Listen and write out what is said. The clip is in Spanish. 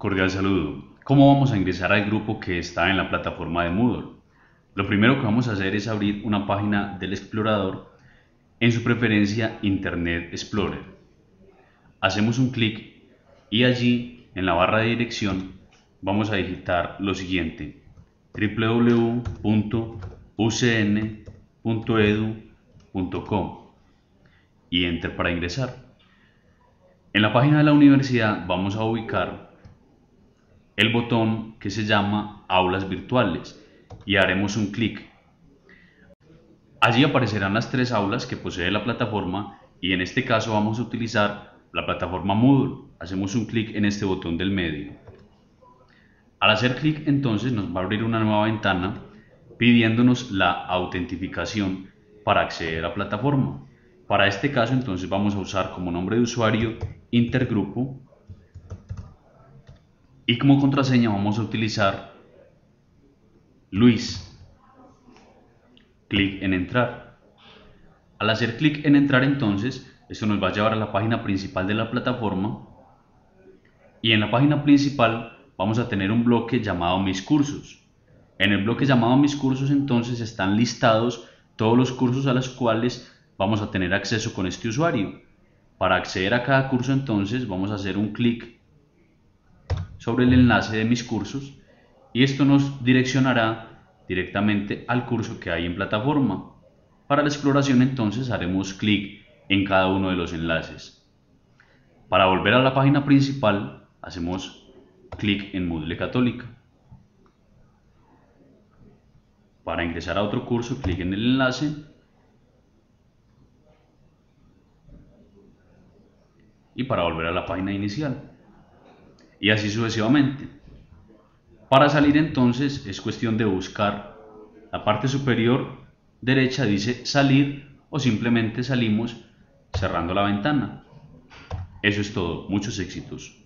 Cordial saludo. ¿Cómo vamos a ingresar al grupo que está en la plataforma de Moodle? Lo primero que vamos a hacer es abrir una página del explorador, en su preferencia Internet Explorer. Hacemos un clic y allí en la barra de dirección vamos a digitar lo siguiente: www.ucn.edu.com y enter para ingresar. En la página de la universidad vamos a ubicar el botón que se llama Aulas Virtuales y haremos un clic. Allí aparecerán las tres aulas que posee la plataforma y en este caso vamos a utilizar la plataforma Moodle. Hacemos un clic en este botón del medio. Al hacer clic entonces nos va a abrir una nueva ventana pidiéndonos la autentificación para acceder a la plataforma. Para este caso entonces vamos a usar como nombre de usuario Intergrupo y como contraseña vamos a utilizar Luis. Clic en entrar. Al hacer clic en entrar entonces, esto nos va a llevar a la página principal de la plataforma y en la página principal vamos a tener un bloque llamado Mis cursos. En el bloque llamado Mis cursos entonces están listados todos los cursos a los cuales vamos a tener acceso con este usuario. Para acceder a cada curso entonces vamos a hacer un clic sobre el enlace de Mis cursos y esto nos direccionará directamente al curso que hay en plataforma. Para la exploración entonces haremos clic en cada uno de los enlaces. Para volver a la página principal hacemos clic en Moodle Católica. Para ingresar a otro curso, clic en el enlace y para volver a la página inicial y así sucesivamente. Para salir entonces es cuestión de buscar la parte superior derecha, dice salir, o simplemente salimos cerrando la ventana. Eso es todo, muchos éxitos.